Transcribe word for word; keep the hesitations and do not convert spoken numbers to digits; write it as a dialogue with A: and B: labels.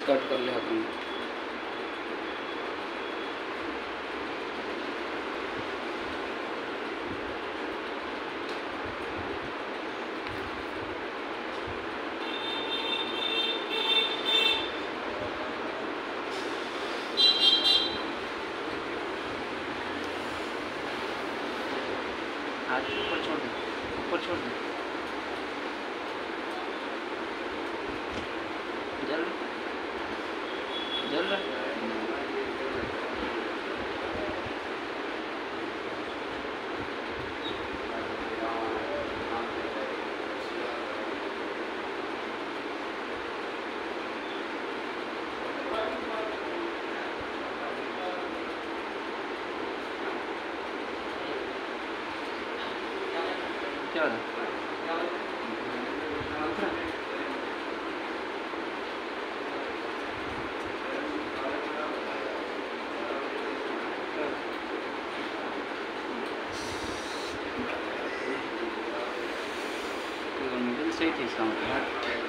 A: Cut कर ले अपन।
B: हाथ ऊपर छोड़ दे, ऊपर छोड़ दे। जल जल रहा है। क्या हो रहा है?
A: मिडिल सही थी इसका मतलब।